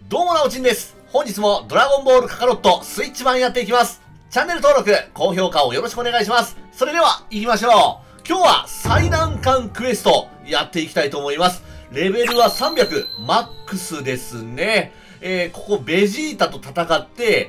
どうもなおちんです。本日もドラゴンボールカカロットスイッチ版やっていきます。チャンネル登録、高評価をよろしくお願いします。それでは行きましょう。今日は最難関クエストやっていきたいと思います。レベルは300マックスですね。ここベジータと戦って、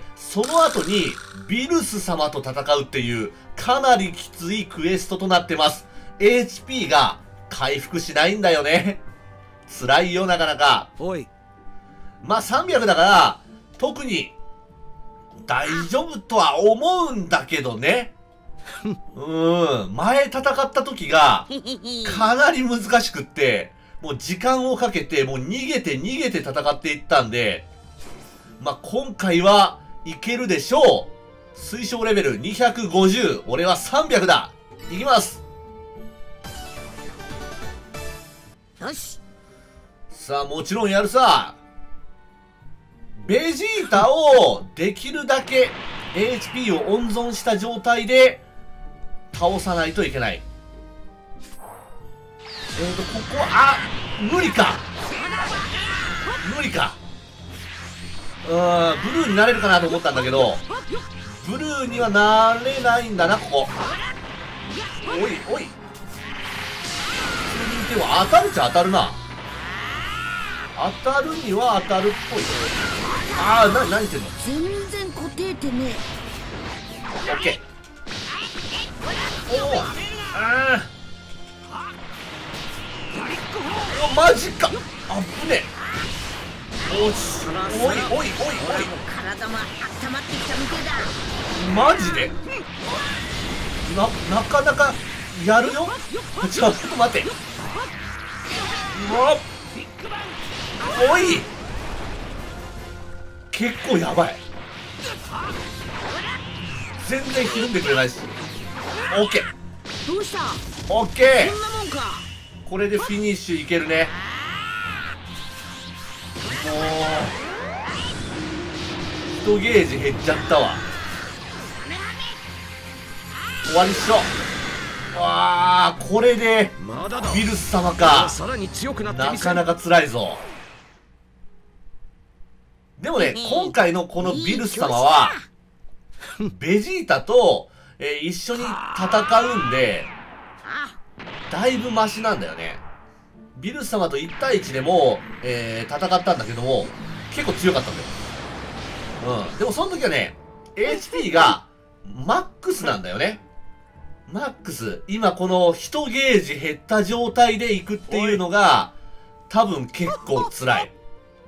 その後にビルス様と戦うっていうかなりきついクエストとなってます。HP が回復しないんだよね。辛いよなかなか。 おい。 まあ300だから、特に大丈夫とは思うんだけどね。前戦った時がかなり難しくって、もう時間をかけて、もう逃げて戦っていったんで、まあ今回はいけるでしょう。推奨レベル250、俺は300だ。いきます。 よし。 さあもちろんやるさ。ベジータをできるだけ HP を温存した状態で倒さないといけない。ここ、無理か。無理か。ブルーになれるかなと思ったんだけど、ブルーにはなれないんだな、ここ。おい、おい。普通にでも当たるっちゃ当たるな。当たるには当たるっぽい。何してんの。 全然固定ってね。 オッケー。おマジか。あぶねえ。おし、おいおいおいおい。 体も温まってきたみてえだ。 マジでなかなかやるよ。ちょっと待って。おい結構やばい。全然ひるんでくれないし。オッケー。 どうした。 オッケそんなもんか。 ー。これでフィニッシュいけるね。もう1ゲージ減っちゃったわ。終わりっしょ。これでビルス様か。なかなか辛いぞ。でもね、今回のこのビルス様はベジータと、一緒に戦うんでだいぶマシなんだよね。ビルス様と1対1でも、戦ったんだけども結構強かったんだよ。でもその時はね HP がマックスなんだよね。マックス。今この1ゲージ減った状態でいくっていうのが多分結構辛い。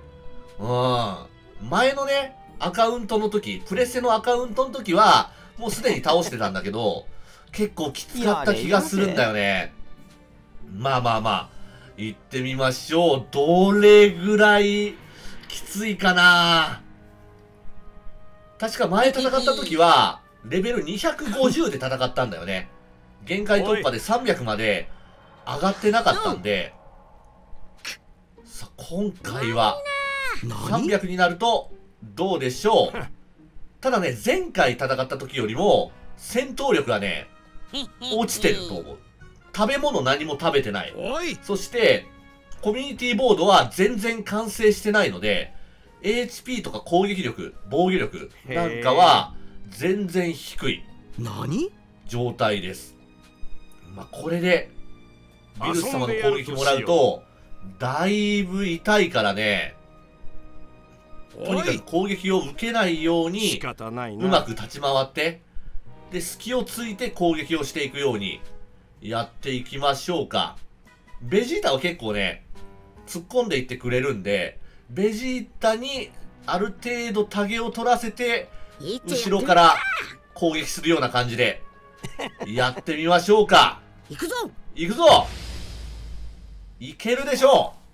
前のねアカウントの時、プレステのアカウントの時はもうすでに倒してたんだけど結構きつかった気がするんだよね。まあ行ってみましょう。どれぐらいきついかな。確か前戦った時はレベル250で戦ったんだよね。限界突破で300まで上がってなかったんで、さあ今回は300になるとどうでしょう。ただね、前回戦った時よりも戦闘力がね落ちてると思う。食べ物何も食べてない。そしてコミュニティボードは全然完成してないので HP とか攻撃力、防御力なんかは全然低い状態です。これでビルス様の攻撃もらうとだいぶ痛いからね。とにかく攻撃を受けないようにうまく立ち回って、で隙をついて攻撃をしていくようにやっていきましょうか。ベジータは結構ね突っ込んでいってくれるんで、ベジータにある程度タゲを取らせて後ろから攻撃するような感じでやってみましょうか。 行くぞ行くぞ。いけるでしょう。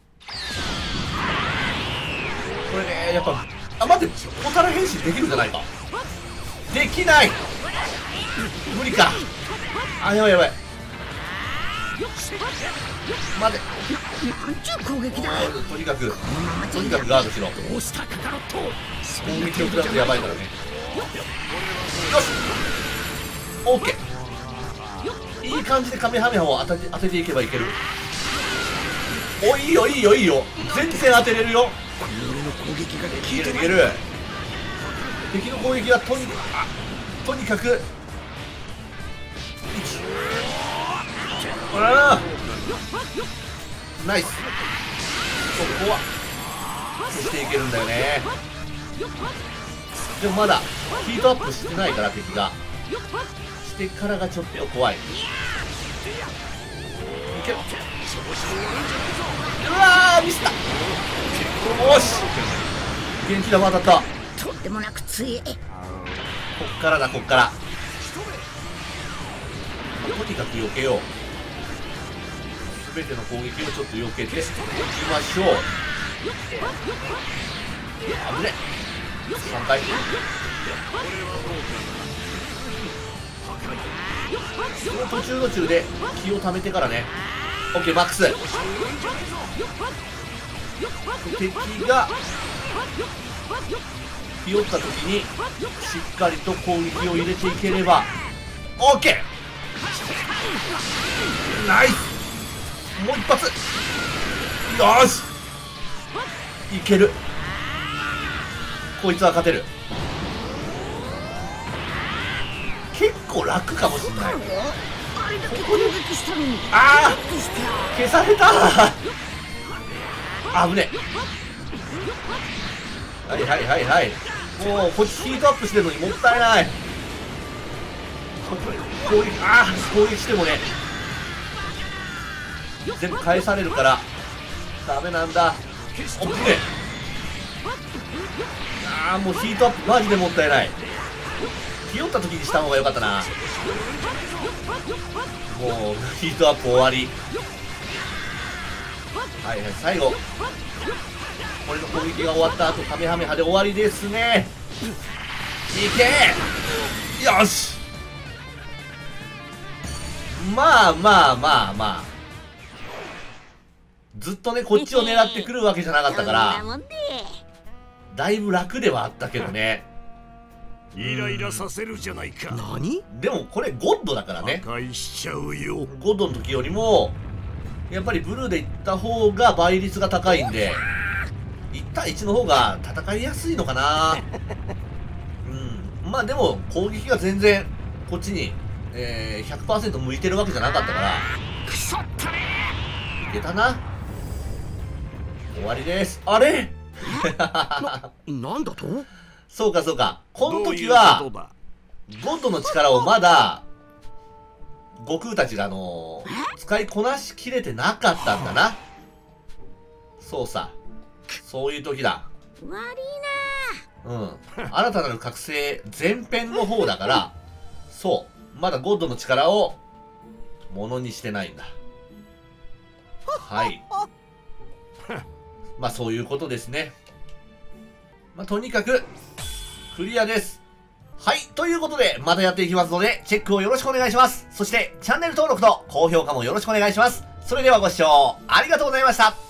これねやっぱ待って、小タラ変身できるんじゃないか。できない。無理か。やばいやばい。待て。 なんちゅう攻撃だ。 とにかくガードしろ。 どうしたカカロット。 攻撃を食らうとやばいからね。よしオッケー。いい感じでカメハメハを当てていけばいける。お、いいよいいよいいよ。全然当てれるよ。 いけるいける。敵の攻撃はとにかくナイス。そこはしていけるんだよね。でもまだヒートアップしてないから、敵がしてからがちょっと怖い。いける。うわーミスった。よし元気玉当たった。 とんでもなく強い。 こっからだこっから、とにかく避けよう。全ての攻撃をちょっと避けていきましょう。危ね3回。その途中で気をためてからね。 OK マックス。敵がひよった時にしっかりと攻撃を入れていければ OK。 ナイス。もう一発。よしいける。こいつは勝てる。結構楽かもしんない。ああ消された。危ねえ。はいはいはいはい。もうこっちヒートアップしてるのにもったいない。攻撃攻撃してもね全部返されるからダメなんだ。おっねもうヒートアップマジでもったいない。ひよった時にした方が良かったな。もうヒートアップ終わり。はいはい最後これの攻撃が終わった後カメハメハで終わりですね。いけよし。まあずっとねこっちを狙ってくるわけじゃなかったからだいぶ楽ではあったけどね。 イライラさせるじゃないか。何？ でもこれゴッドだからね。 破壊しちゃうよ。 ゴッドの時よりもやっぱりブルーでいった方が倍率が高いんで1対1の方が戦いやすいのかな。まあでも攻撃が全然こっちに、100% 向いてるわけじゃなかったからいけたな。終わりです。あれなんだと？ そうかそうか。この時はゴッドの力をまだ悟空たちが使いこなしきれてなかったんだな。そうさそういう時だ。 悪い新たなる覚醒前編の方だからそうまだゴッドの力をものにしてないんだ。はいまあそういうことですね。まあとにかくクリアです。はい。ということで、またやっていきますので、チェックをよろしくお願いします。そして、チャンネル登録と高評価もよろしくお願いします。それではご視聴ありがとうございました。